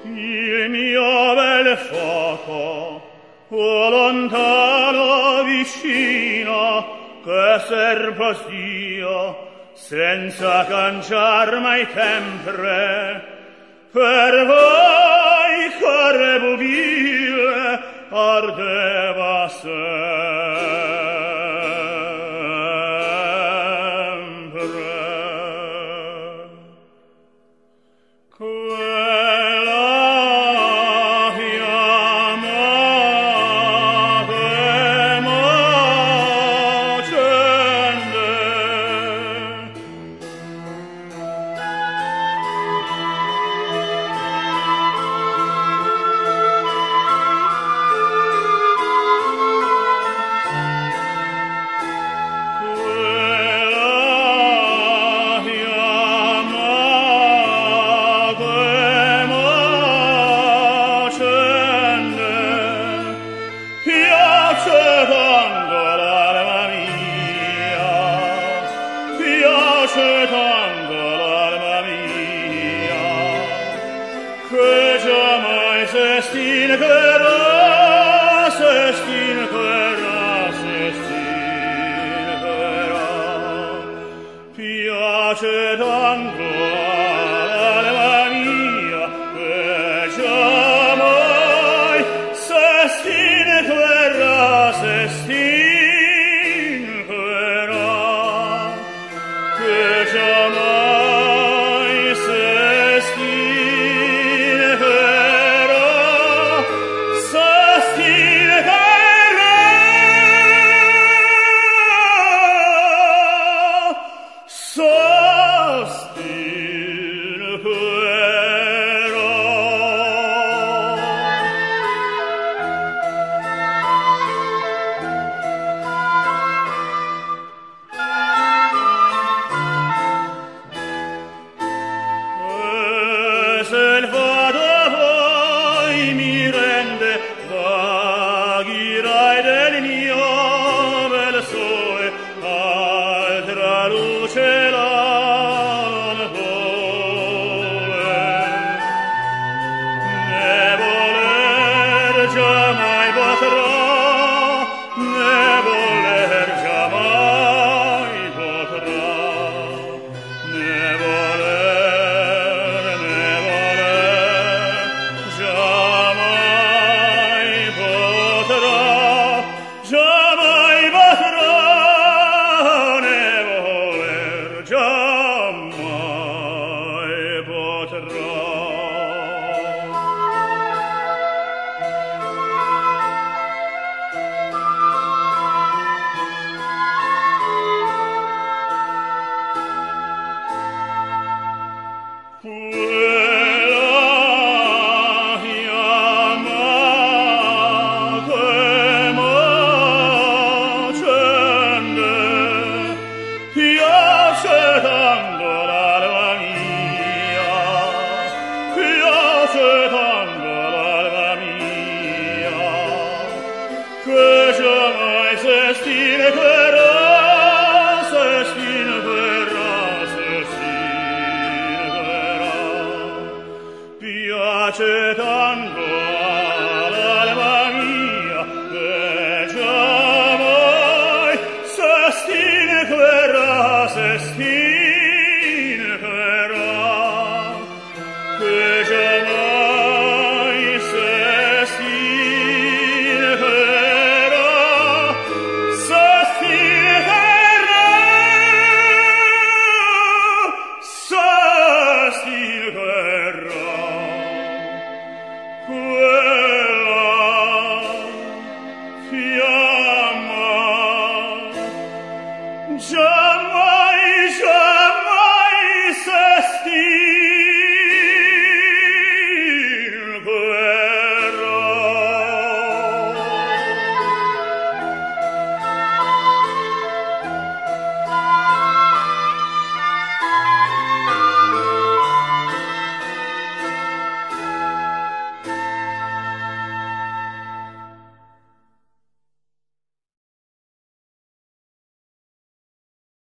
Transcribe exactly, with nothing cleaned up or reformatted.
il mio bel fuoco, o lontano vicino, che servo io, senza canciar mai sempre, per voi core buvile ardeva sempre. Quella fiammata m'accende, s'estinguerà, s'estinguerà, s'estinguerà. Piace tanto all'anima mia che giammai s'estinguerà, s'estinguerà, che giammai s'estinguerà. Se il vado poi mi rende vaghirai del mio bel sole, altra luce la non vuole. Ne voler giammai potrà, ne voler giammai potrà, ne voler piace tanto